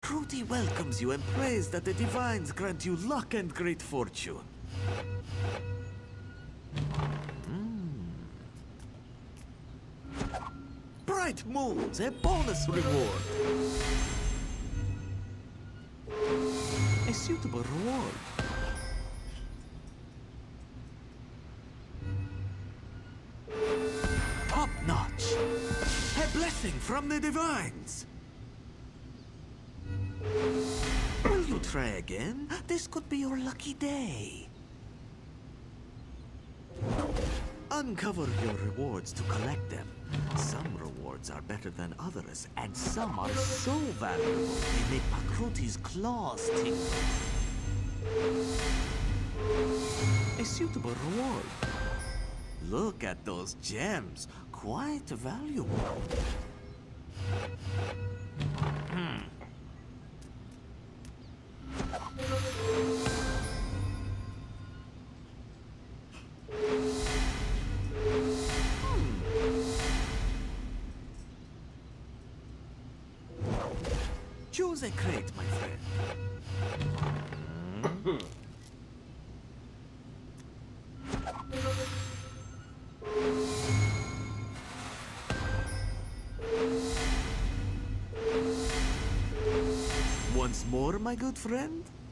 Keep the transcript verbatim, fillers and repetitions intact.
Cruty welcomes you and prays that the divines grant you luck and great fortune. Mm. Bright moons, a bonus reward. A suitable reward. Top notch. A blessing from the divines. Will you try again? This could be your lucky day. Uncover your rewards to collect them. Some rewards are better than others, and some are so valuable they make Pakruti's claws tingle. A suitable reward. Look at those gems. Quite valuable. Hmm. Choose a crate, my friend. Once more, my good friend?